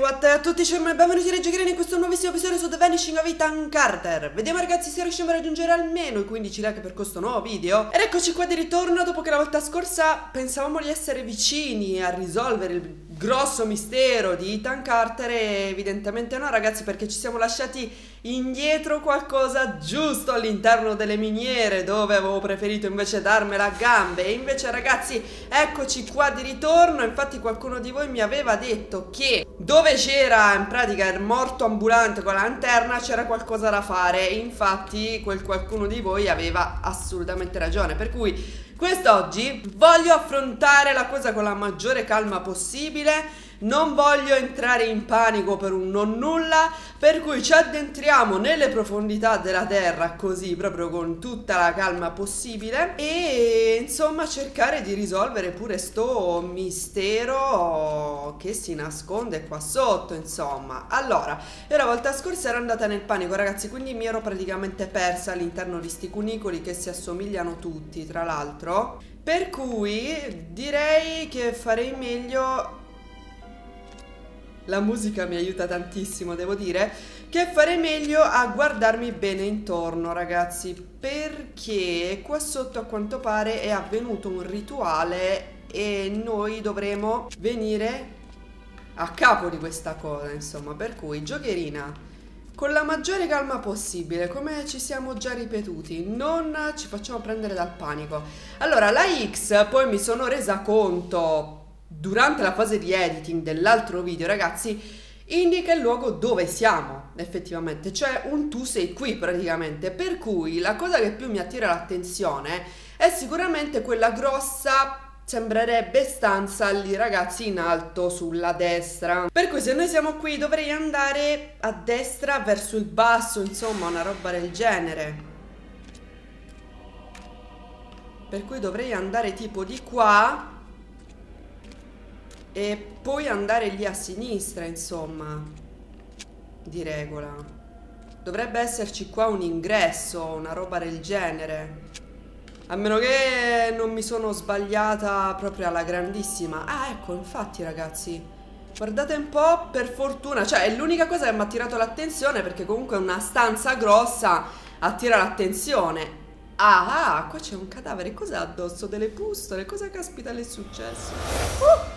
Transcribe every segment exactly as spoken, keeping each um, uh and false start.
what a tutti, ciao e benvenuti a Giocherini in questo nuovissimo episodio su The Vanishing of Ethan Carter. Vediamo ragazzi se riusciamo a raggiungere almeno i quindici like per questo nuovo video. Ed eccoci qua di ritorno dopo che la volta scorsa pensavamo di essere vicini a risolvere il grosso mistero di Ethan Carter e evidentemente no ragazzi, perché ci siamo lasciati indietro qualcosa giusto all'interno delle miniere, dove avevo preferito invece darmela a gambe. E invece ragazzi eccoci qua di ritorno. Infatti qualcuno di voi mi aveva detto che dove c'era in pratica il morto ambulante con la lanterna c'era qualcosa da fare, e infatti quel qualcuno di voi aveva assolutamente ragione, per cui quest'oggi voglio affrontare la cosa con la maggiore calma possibile. Non voglio entrare in panico per un non nulla, per cui ci addentriamo nelle profondità della terra così, proprio con tutta la calma possibile, e insomma cercare di risolvere pure sto mistero che si nasconde qua sotto, insomma. Allora, io la volta scorsa ero andata nel panico ragazzi, quindi mi ero praticamente persa all'interno di sti cunicoli che si assomigliano tutti tra l'altro, per cui direi che farei meglio... La musica mi aiuta tantissimo, devo dire, che farei meglio a guardarmi bene intorno, ragazzi, perché qua sotto a quanto pare è avvenuto un rituale e noi dovremo venire a capo di questa cosa, insomma, per cui giocherina, con la maggiore calma possibile, come ci siamo già ripetuti, non ci facciamo prendere dal panico. Allora, la X poi mi sono resa conto durante la fase di editing dell'altro video, ragazzi, indica il luogo dove siamo effettivamente, cioè un tu sei qui praticamente, per cui la cosa che più mi attira l'attenzione è sicuramente quella grossa, sembrerebbe stanza lì ragazzi in alto sulla destra, per cui se noi siamo qui dovrei andare a destra verso il basso, insomma una roba del genere, per cui dovrei andare tipo di qua e poi andare lì a sinistra, insomma, di regola. Dovrebbe esserci qua un ingresso, una roba del genere, a meno che non mi sono sbagliata proprio alla grandissima. Ah ecco, infatti ragazzi, guardate un po', per fortuna, cioè è l'unica cosa che mi ha attirato l'attenzione, perché comunque una stanza grossa attira l'attenzione. Ah, ah, qua c'è un cadavere, cos'ha addosso? Delle pustole, cosa caspita le è successo? Uh!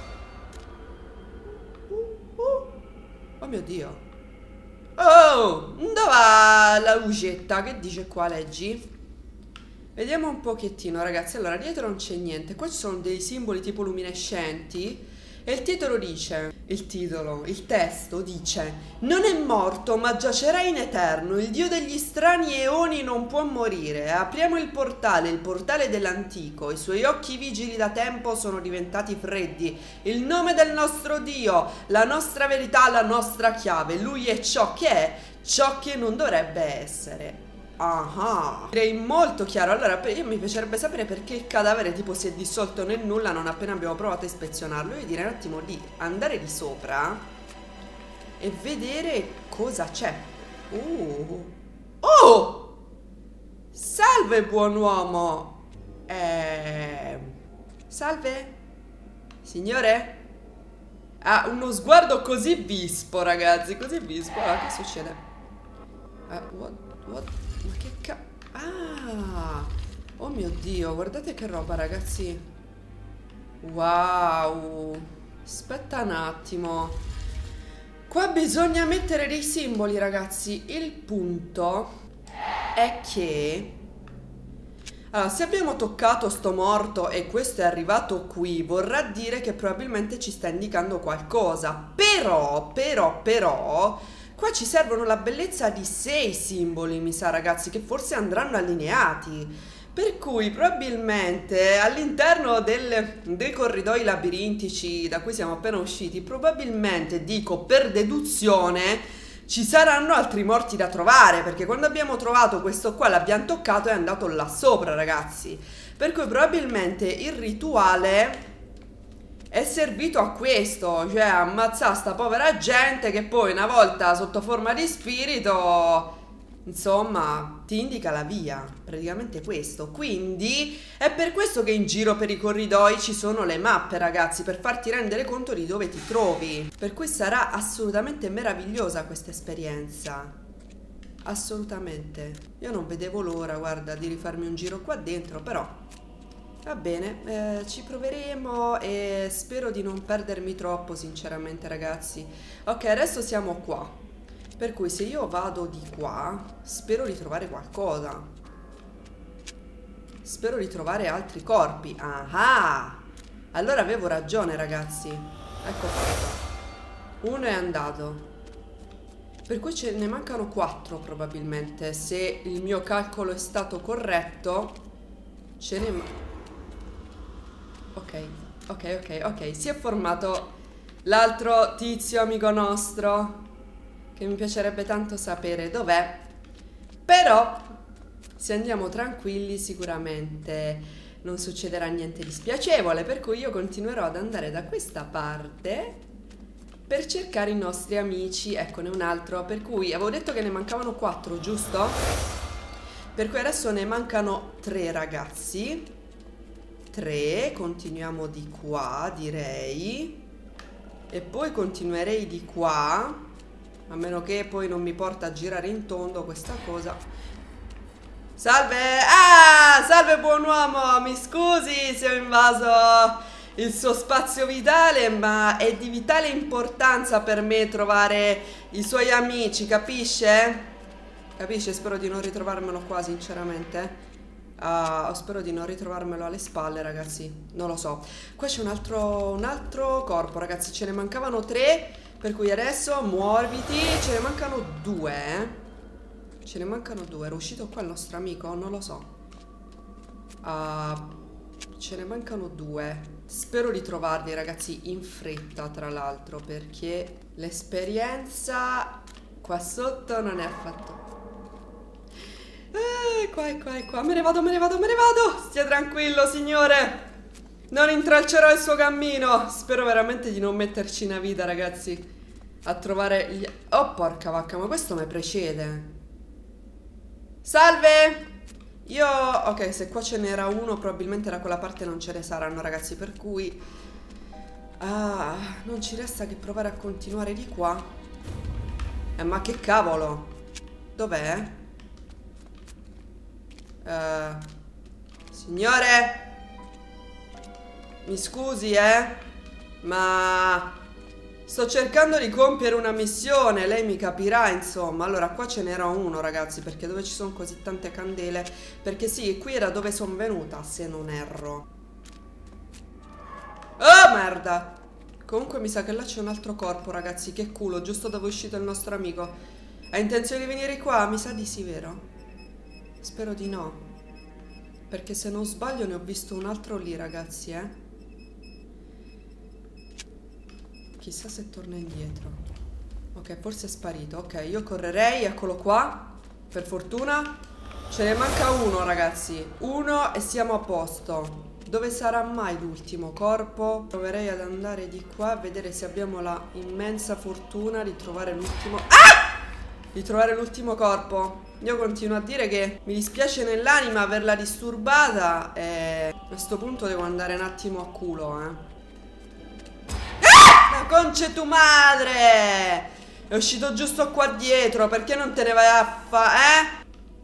Oh mio Dio. Oh, dov'è la lucetta? Che dice qua, leggi? Vediamo un pochettino ragazzi. Allora, dietro non c'è niente. Qua ci sono dei simboli tipo luminescenti e il titolo dice, il titolo, il testo dice: non è morto ma giacerà in eterno, il dio degli strani eoni non può morire, apriamo il portale, il portale dell'antico, i suoi occhi vigili da tempo sono diventati freddi, il nome del nostro dio, la nostra verità, la nostra chiave, lui è ciò che è, ciò che non dovrebbe essere. Ah, direi molto chiaro. Allora, io mi piacerebbe sapere perché il cadavere tipo si è dissolto nel nulla non appena abbiamo provato a ispezionarlo. Io direi un attimo di andare di sopra e vedere cosa c'è. Uh. Oh! Salve buon uomo. Eh... Salve? Signore? Ha ah, uno sguardo così vispo, ragazzi, così vispo. Allora, che succede? Uh, what? What? Ma che ca... Ah! Oh mio Dio, guardate che roba ragazzi. Wow! Aspetta un attimo. Qua bisogna mettere dei simboli ragazzi. Il punto è che... Allora, se abbiamo toccato sto morto e questo è arrivato qui, vorrà dire che probabilmente ci sta indicando qualcosa. Però, però, però... Qua ci servono la bellezza di sei simboli, mi sa ragazzi, che forse andranno allineati. Per cui probabilmente all'interno dei corridoi labirintici da cui siamo appena usciti, probabilmente, dico per deduzione, ci saranno altri morti da trovare, perché quando abbiamo trovato questo qua l'abbiamo toccato e è andato là sopra ragazzi. Per cui probabilmente il rituale è servito a questo, cioè ammazzare sta povera gente che poi una volta sotto forma di spirito insomma, ti indica la via, praticamente questo. Quindi è per questo che in giro per i corridoi ci sono le mappe, ragazzi, per farti rendere conto di dove ti trovi. Per cui sarà assolutamente meravigliosa questa esperienza. Assolutamente. Io non vedevo l'ora, guarda, di rifarmi un giro qua dentro, però va bene, eh, ci proveremo e spero di non perdermi troppo, sinceramente, ragazzi. Ok, adesso siamo qua. Per cui se io vado di qua, spero di trovare qualcosa. Spero di trovare altri corpi. Ah! Allora avevo ragione, ragazzi. Ecco qua. Uno è andato. Per cui ce ne mancano quattro probabilmente. Se il mio calcolo è stato corretto, ce ne mancano. Ok, ok, ok, ok. Si è formato l'altro tizio amico nostro, che mi piacerebbe tanto sapere dov'è. Però, se andiamo tranquilli, sicuramente non succederà niente di spiacevole. Per cui io continuerò ad andare da questa parte per cercare i nostri amici. Eccone un altro. Per cui avevo detto che ne mancavano quattro, giusto? Per cui adesso ne mancano tre, ragazzi. tre, continuiamo di qua, direi. E poi continuerei di qua, a meno che poi non mi porta a girare in tondo questa cosa. Salve! Ah! Salve buon uomo! Mi scusi se ho invaso il suo spazio vitale, ma è di vitale importanza per me trovare i suoi amici, capisce? Capisce? Spero di non ritrovarmelo qua, sinceramente. Uh, spero di non ritrovarmelo alle spalle, ragazzi. Non lo so. Qua c'è un altro, un altro corpo, ragazzi. Ce ne mancavano tre. Per cui adesso muoviti. Ce ne mancano due, eh. Ce ne mancano due. Era uscito qua il nostro amico? Non lo so. uh, Ce ne mancano due. Spero di trovarli, ragazzi, in fretta, tra l'altro, perché l'esperienza qua sotto non è affatto. Eh, qua e qua e qua. Me ne vado, me ne vado, me ne vado. Stia tranquillo, signore. Non intralcerò il suo cammino. Spero veramente di non metterci una vita, ragazzi, a trovare gli... Oh, porca vacca, ma questo mi precede. Salve. Io... Ok, se qua ce n'era uno, probabilmente da quella parte non ce ne saranno, ragazzi. Per cui... Ah, non ci resta che provare a continuare di qua. Eh, ma che cavolo. Dov'è? Uh, signore, mi scusi, eh, ma sto cercando di compiere una missione, lei mi capirà, insomma. Allora, qua ce n'era uno, ragazzi, perché dove ci sono così tante candele? Perché sì, qui era dove sono venuta, se non erro. Oh, merda. Comunque mi sa che là c'è un altro corpo, ragazzi. Che culo, giusto dove è uscito il nostro amico. Ha intenzione di venire qua? Mi sa di sì, vero? Spero di no, perché se non sbaglio ne ho visto un altro lì, ragazzi, eh. Chissà se torna indietro. Ok, forse è sparito. Ok, io correrei, eccolo qua. Per fortuna. Ce ne manca uno, ragazzi. Uno e siamo a posto. Dove sarà mai l'ultimo corpo? Proverei ad andare di qua a vedere se abbiamo la immensa fortuna di trovare l'ultimo... Ah! Di trovare l'ultimo corpo. Io continuo a dire che mi dispiace nell'anima averla disturbata e a questo punto devo andare un attimo a culo, eh. Ah! La conce tu madre! È uscito giusto qua dietro, perché non te ne vai a fa, eh?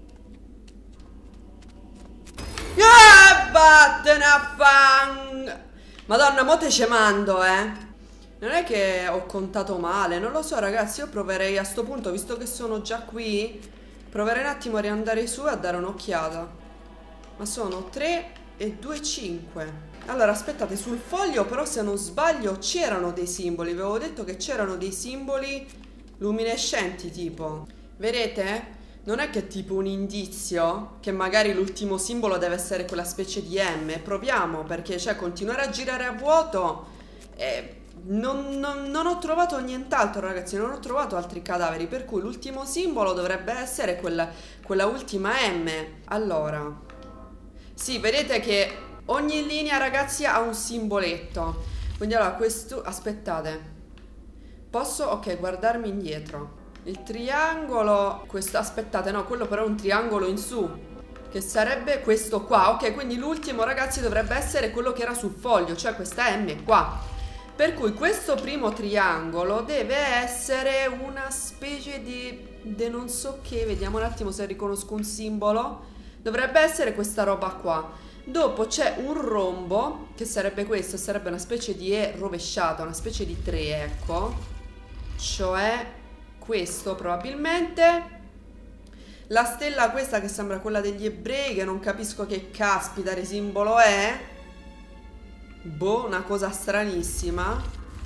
Ah, vattene a fang! Madonna, mo te ce mando, eh. Non è che ho contato male, non lo so, ragazzi. Io proverei a sto punto, visto che sono già qui, proverei un attimo a riandare su e a dare un'occhiata. Ma sono tre e due, cinque. Allora, aspettate, sul foglio però, se non sbaglio, c'erano dei simboli. Vi avevo detto che c'erano dei simboli luminescenti, tipo. Vedete? Non è che è tipo un indizio che magari l'ultimo simbolo deve essere quella specie di M. Proviamo, perché cioè continuare a girare a vuoto e... Non, non, non ho trovato nient'altro, ragazzi. Non ho trovato altri cadaveri. Per cui l'ultimo simbolo dovrebbe essere quella, quella ultima M. Allora, sì, vedete che ogni linea, ragazzi, ha un simboletto. Quindi allora questo... Aspettate. Posso, ok, guardarmi indietro. Il triangolo, questo, aspettate, no, quello però è un triangolo in su, che sarebbe questo qua. Ok, quindi l'ultimo, ragazzi, dovrebbe essere quello che era sul foglio, cioè questa M qua. Per cui questo primo triangolo deve essere una specie di... de non so che, vediamo un attimo se riconosco un simbolo. Dovrebbe essere questa roba qua. Dopo c'è un rombo, che sarebbe questo, sarebbe una specie di E rovesciata, una specie di tre, ecco. Cioè questo probabilmente. La stella questa che sembra quella degli ebrei, che non capisco che caspita di simbolo è. Boh, una cosa stranissima.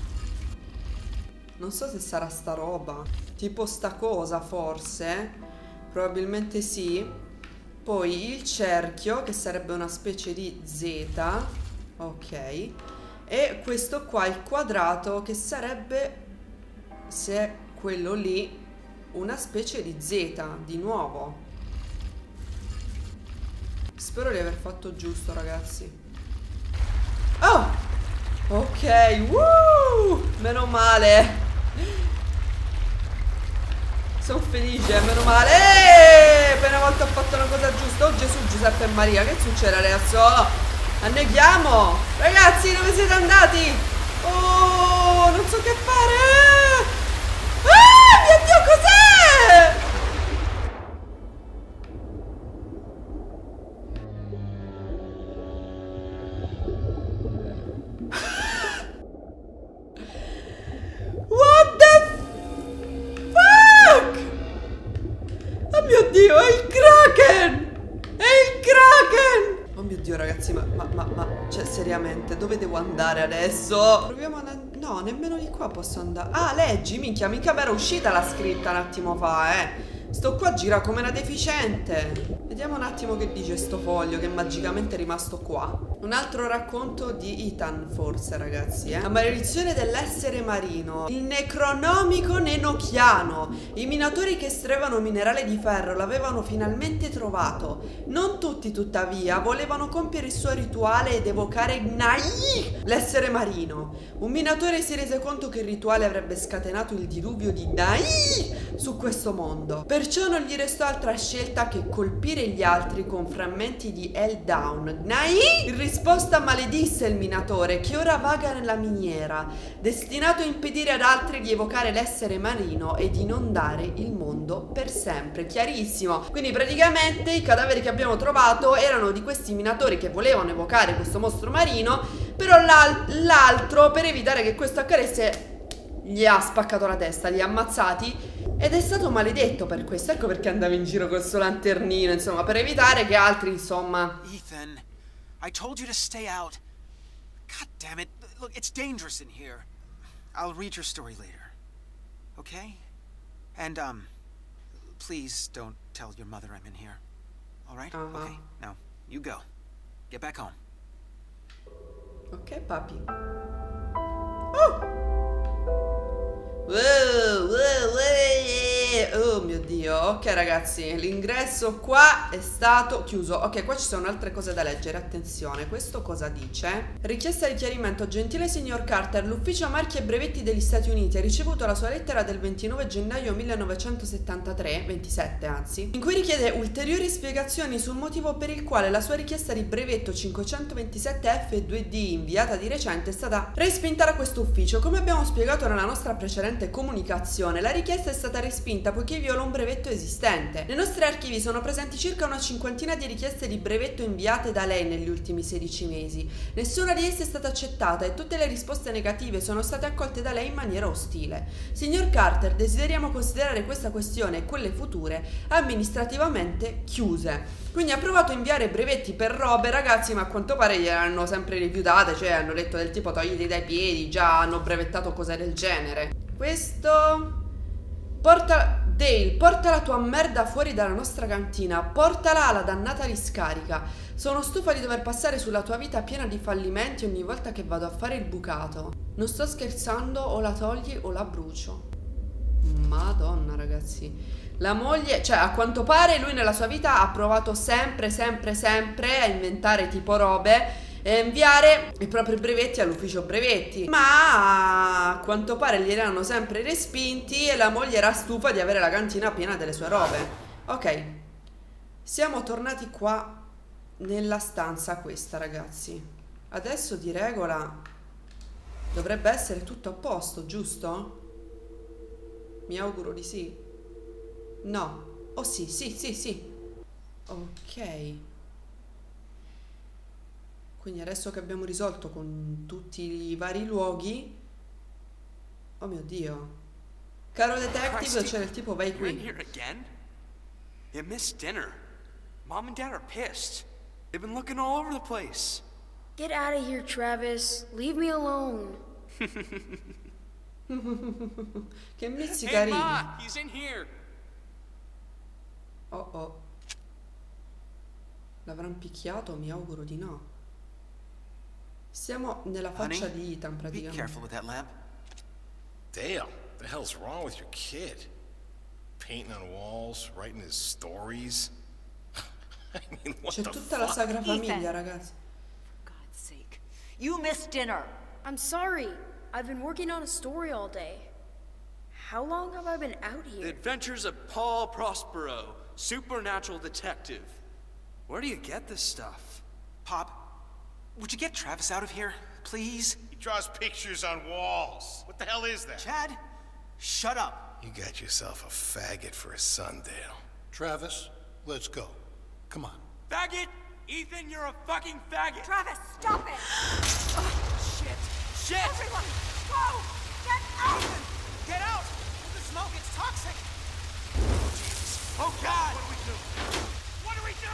Non so se sarà sta roba, tipo sta cosa forse. Probabilmente sì. Poi il cerchio, che sarebbe una specie di Z. Ok. E questo qua, il quadrato, che sarebbe, se è quello lì, una specie di Z, di nuovo. Spero di aver fatto giusto, ragazzi. Oh! Ok, woo! Meno male. Sono felice, meno male. Eeeh, per una volta ho fatto una cosa giusta. Oh Gesù, Giuseppe e Maria, che succede adesso? Anneghiamo. Ragazzi, dove siete andati? Oh, non so che fare. Ah, mio Dio, cos'è? What the fuck? Oh mio Dio, è il Kraken! È il Kraken! Oh mio Dio, ragazzi, ma, ma, ma, ma, cioè, seriamente, dove devo andare adesso? Proviamo ad andare... No, nemmeno di qua posso andare. Ah, leggi, minchia, mica mi era uscita la scritta un attimo fa, eh. Sto qua a girare come una deficiente. Vediamo un attimo che dice sto foglio che magicamente è rimasto qua. Un altro racconto di Ethan, forse, ragazzi, eh. La maledizione dell'essere marino. Il necronomico nenochiano. I minatori che estraevano minerale di ferro l'avevano finalmente trovato. Non tutti, tuttavia, volevano compiere il suo rituale ed evocare Gnai, l'essere marino. Un minatore si rese conto che il rituale avrebbe scatenato il diluvio di Gnai su questo mondo. Perciò non gli restò altra scelta che colpire gli altri con frammenti di Helldown. Gnai, in risposta, maledisse il minatore che ora vaga nella miniera, destinato a impedire ad altri di evocare l'essere marino e di inondare il mondo per sempre. Chiarissimo. Quindi praticamente i cadaveri che abbiamo trovato erano di questi minatori che volevano evocare questo mostro marino, però l'altro, per evitare che questo accadesse, gli ha spaccato la testa, li ha ammazzati. Ed è stato maledetto per questo. Ecco perché andava in giro col suo lanternino, insomma, per evitare che altri, insomma. Ethan, I told you to stay out. God damn it. Look, it's dangerous in here. I'll read your story later. Okay? And, um, please don't tell your mother I'm in here. All right? Uh-huh. Okay, now, you go. Get back home. Ok, papi. Oh! Wow, wow, wow. Oh mio Dio. Ok, ragazzi, l'ingresso qua è stato chiuso. Ok, qua ci sono altre cose da leggere. Attenzione, questo cosa dice? Richiesta di chiarimento. Gentile signor Carter, l'ufficio marchi e brevetti degli Stati Uniti ha ricevuto la sua lettera del ventinove gennaio millenovecentosettantatré, ventisette anzi, in cui richiede ulteriori spiegazioni sul motivo per il quale la sua richiesta di brevetto cinquecentoventisette F due D inviata di recente è stata respinta da questo ufficio. Come abbiamo spiegato nella nostra precedente comunicazione, la richiesta è stata respinta poiché viola un brevetto esistente. Nei nostri archivi sono presenti circa una cinquantina di richieste di brevetto inviate da lei negli ultimi sedici mesi. Nessuna di esse è stata accettata e tutte le risposte negative sono state accolte da lei in maniera ostile. Signor Carter, desideriamo considerare questa questione e quelle future amministrativamente chiuse. Quindi ha provato a inviare brevetti per robe, ragazzi, ma a quanto pare gliel'hanno sempre rifiutate, cioè hanno detto del tipo togliti dai piedi, già hanno brevettato cose del genere. Questo... Porta... Dale, porta la tua merda fuori dalla nostra cantina. Portala alla dannata riscarica. Sono stufa di dover passare sulla tua vita piena di fallimenti ogni volta che vado a fare il bucato. Non sto scherzando, o la togli o la brucio. Madonna, ragazzi. La moglie... Cioè, a quanto pare lui nella sua vita ha provato sempre, sempre, sempre a inventare tipo robe... e inviare i propri brevetti all'ufficio brevetti, ma a quanto pare gli erano sempre respinti e la moglie era stufa di avere la cantina piena delle sue robe. Ok, siamo tornati qua nella stanza questa, ragazzi. Adesso di regola dovrebbe essere tutto a posto, giusto? Mi auguro di sì. No. Oh sì, sì, sì, sì. Ok. Quindi adesso che abbiamo risolto con tutti i vari luoghi... Oh mio Dio. Caro detective, c'è il tipo, vai qui. You're in here again? You missed dinner. Mom and Dad are pissed. They've been looking all over the place. Get out of here, Travis. Leave me alone. Che mizzi Hey, carini. Ma, he's in here. Oh oh. L'avranno picchiato? Mi auguro di no. Siamo nella faccia Honey, di Ethan be praticamente. careful with that lamp. Dale, the hell's wrong with your kid? Painting on walls, writing his stories. I mean, what C'è the tutta la fuck? sagra famiglia, Ethan. ragazzi. For God's sake. You missed dinner. I'm sorry. I've been working on a story all day. How long have I been out The here? Adventures of Paul Prospero, supernatural detective. Where do you get this stuff? Pop, would you get Travis out of here, please? He draws pictures on walls. What the hell is that? Chad, shut up. You got yourself a faggot for a son, Dale. Travis, let's go. Come on. Faggot! Ethan, you're a fucking faggot! Travis, stop it! Shit! Shit! Everyone, go! Get out! Get out! The smoke, it's toxic. Oh God! What do we do? What do we do?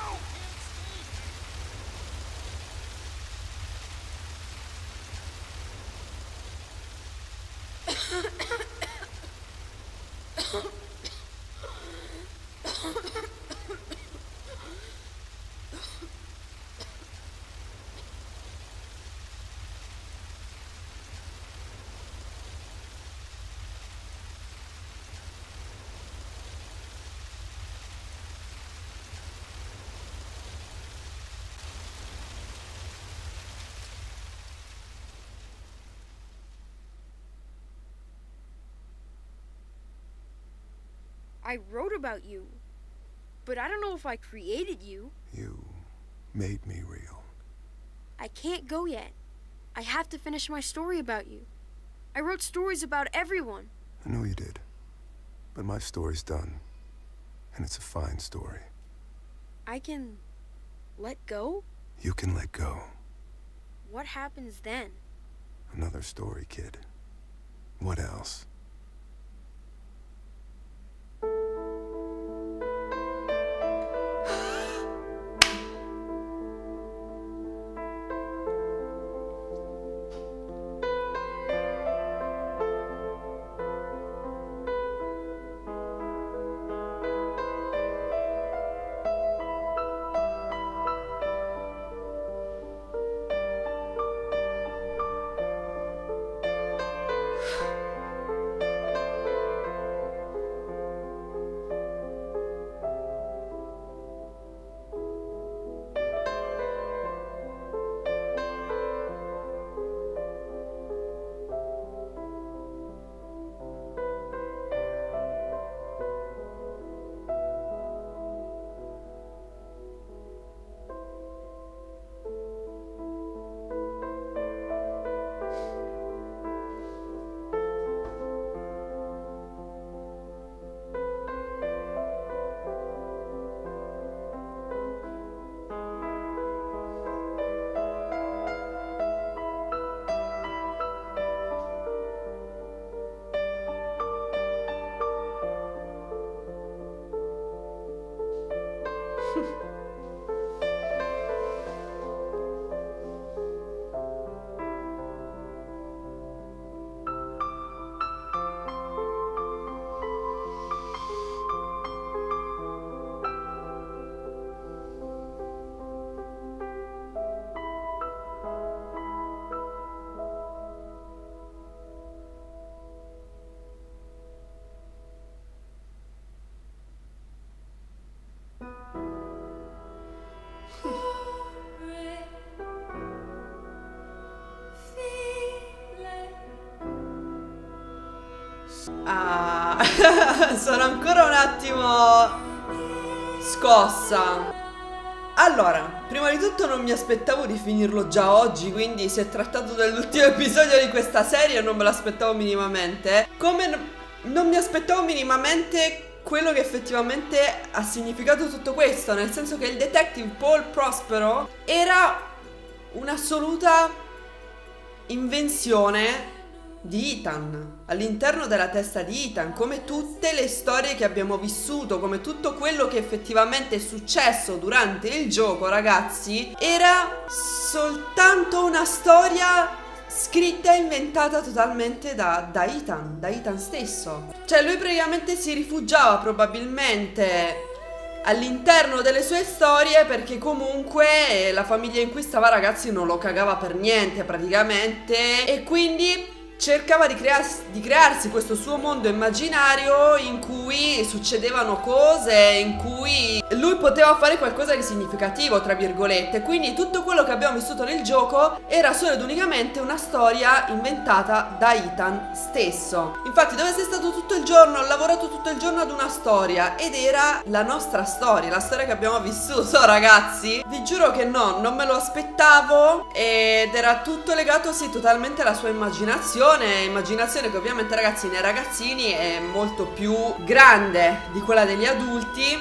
I wrote about you, but I don't know if I created you. You made me real. I can't go yet. I have to finish my story about you. I wrote stories about everyone. I know you did. But my story's done. And it's a fine story. I can let go? You can let go. What happens then? Another story, kid. What else? Ah, sono ancora un attimo scossa. Allora, prima di tutto non mi aspettavo di finirlo già oggi, quindi si è trattato dell'ultimo episodio di questa serie e non me l'aspettavo minimamente. Come n- non mi aspettavo minimamente quello che effettivamente ha significato tutto questo, nel senso che il detective Paul Prospero era un'assoluta invenzione di Ethan, all'interno della testa di Ethan, come tutte le storie che abbiamo vissuto, come tutto quello che effettivamente è successo durante il gioco, ragazzi, era soltanto una storia scritta e inventata totalmente da, da Ethan, da Ethan stesso. Cioè lui praticamente si rifugiava probabilmente all'interno delle sue storie perché comunque la famiglia in cui stava, ragazzi, non lo cagava per niente praticamente, e quindi cercava di, crearsi, di crearsi questo suo mondo immaginario in cui succedevano cose, in cui lui poteva fare qualcosa di significativo, tra virgolette. Quindi tutto quello che abbiamo vissuto nel gioco era solo ed unicamente una storia inventata da Ethan stesso. Infatti dove sei stato tutto il giorno? Ho lavorato tutto il giorno ad una storia, ed era la nostra storia, la storia che abbiamo vissuto, ragazzi. Vi giuro che no, non me lo aspettavo, ed era tutto legato, sì, totalmente alla sua immaginazione. Immaginazione che ovviamente, ragazzi, nei ragazzini è molto più grande di quella degli adulti.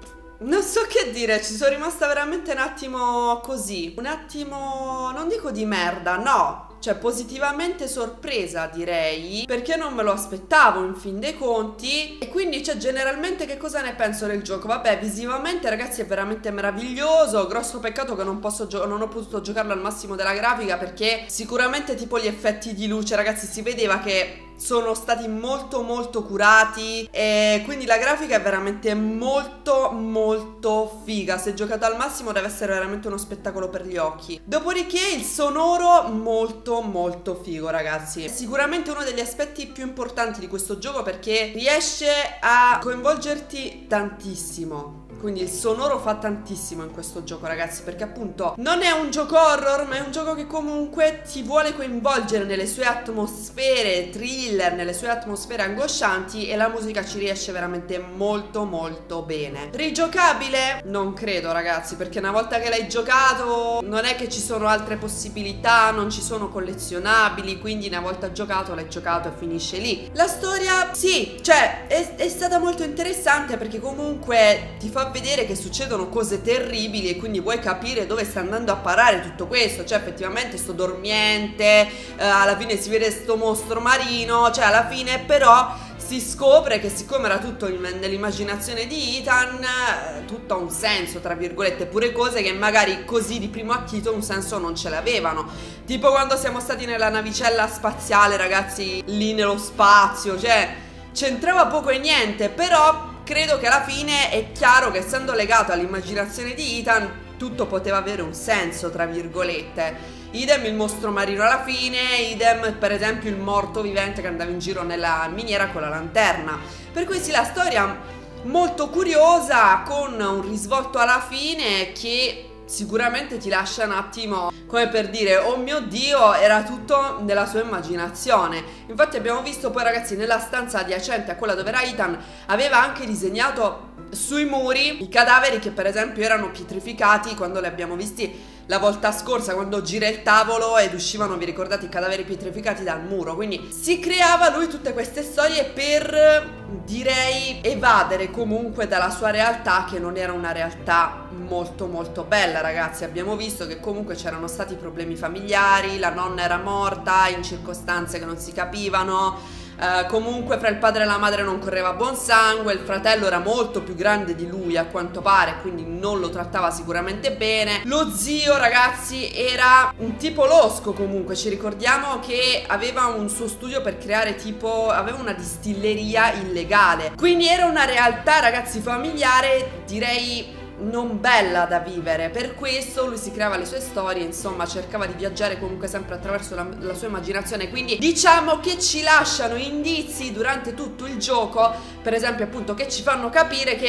Non so che dire, ci sono rimasta veramente un attimo così, un attimo, non dico di merda, no, cioè positivamente sorpresa, direi, perché non me lo aspettavo in fin dei conti. E quindi, cioè, generalmente che cosa ne penso del gioco? Vabbè, visivamente, ragazzi, è veramente meraviglioso. Grosso peccato che non posso non ho potuto giocarlo al massimo della grafica, perché sicuramente tipo gli effetti di luce, ragazzi, si vedeva che sono stati molto molto curati, e quindi la grafica è veramente molto molto figa. Se giocato al massimo deve essere veramente uno spettacolo per gli occhi. Dopodiché il sonoro molto molto figo, ragazzi. È sicuramente uno degli aspetti più importanti di questo gioco, perché riesce a coinvolgerti tantissimo. Quindi il sonoro fa tantissimo in questo gioco, ragazzi, perché appunto non è un gioco horror, ma è un gioco che comunque ti vuole coinvolgere nelle sue atmosfere thriller, nelle sue atmosfere angoscianti, e la musica ci riesce veramente molto molto bene. Rigiocabile? Non credo, ragazzi, perché una volta che l'hai giocato non è che ci sono altre possibilità, non ci sono collezionabili, quindi una volta giocato l'hai giocato e finisce lì. La storia, sì, cioè è, è stata molto interessante, perché comunque ti fa vedere che succedono cose terribili, e quindi vuoi capire dove sta andando a parare tutto questo. Cioè effettivamente sto dormiente, eh, alla fine si vede sto mostro marino, cioè alla fine però si scopre che siccome era tutto nell'immaginazione di Ethan, eh, tutto ha un senso, tra virgolette, pure cose che magari così di primo acchito un senso non ce l'avevano. Tipo quando siamo stati nella navicella spaziale, ragazzi, lì nello spazio, cioè c'entrava poco e niente, però credo che alla fine è chiaro che, essendo legato all'immaginazione di Ethan, tutto poteva avere un senso, tra virgolette. Idem il mostro marino alla fine, idem per esempio il morto vivente che andava in giro nella miniera con la lanterna. Per cui sì, la storia molto curiosa, con un risvolto alla fine che sicuramente ti lascia un attimo come per dire: oh mio Dio, era tutto nella sua immaginazione. Infatti abbiamo visto poi, ragazzi, nella stanza adiacente a quella dove era Ethan, aveva anche disegnato sui muri i cadaveri che per esempio erano pietrificati quando li abbiamo visti la volta scorsa, quando gira il tavolo ed uscivano, vi ricordate, i cadaveri pietrificati dal muro. Quindi si creava lui tutte queste storie per, direi, evadere comunque dalla sua realtà, che non era una realtà molto molto bella, ragazzi. Abbiamo visto che comunque c'erano stati problemi familiari, la nonna era morta in circostanze che non si capivano. Uh, comunque fra il padre e la madre non correva buon sangue, il fratello era molto più grande di lui a quanto pare, quindi non lo trattava sicuramente bene. Lo zio, ragazzi, era un tipo losco comunque, ci ricordiamo che aveva un suo studio per creare tipo, aveva una distilleria illegale, quindi era una realtà, ragazzi, familiare, direi non bella da vivere. Per questo lui si creava le sue storie, insomma cercava di viaggiare comunque sempre attraverso la, la sua immaginazione. Quindi diciamo che ci lasciano indizi durante tutto il gioco, per esempio appunto, che ci fanno capire che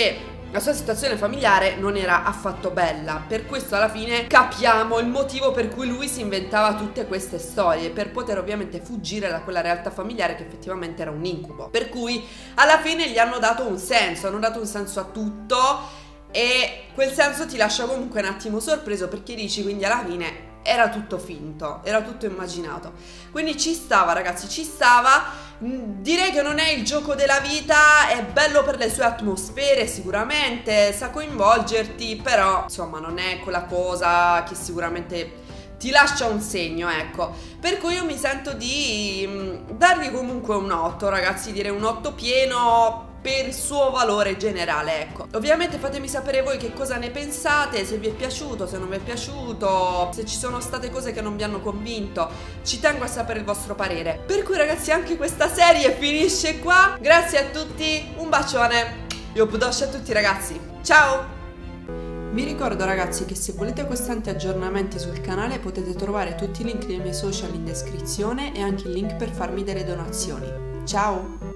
la sua situazione familiare non era affatto bella. Per questo alla fine capiamo il motivo per cui lui si inventava tutte queste storie, per poter ovviamente fuggire da quella realtà familiare che effettivamente era un incubo. Per cui alla fine gli hanno dato un senso, hanno dato un senso a tutto, e quel senso ti lascia comunque un attimo sorpreso, perché dici quindi alla fine era tutto finto, era tutto immaginato. Quindi ci stava, ragazzi, ci stava. Direi che non è il gioco della vita, è bello per le sue atmosfere sicuramente, sa coinvolgerti, però insomma non è quella cosa che sicuramente ti lascia un segno, ecco. Per cui io mi sento di mh, dargli comunque un otto, ragazzi, direi un otto pieno per il suo valore generale, ecco. Ovviamente fatemi sapere voi che cosa ne pensate, se vi è piaciuto, se non vi è piaciuto, se ci sono state cose che non vi hanno convinto, ci tengo a sapere il vostro parere. Per cui ragazzi anche questa serie finisce qua, grazie a tutti, un bacione, io budosci a tutti ragazzi, ciao! Vi ricordo ragazzi che se volete costanti aggiornamenti sul canale potete trovare tutti i link dei miei social in descrizione e anche il link per farmi delle donazioni. Ciao!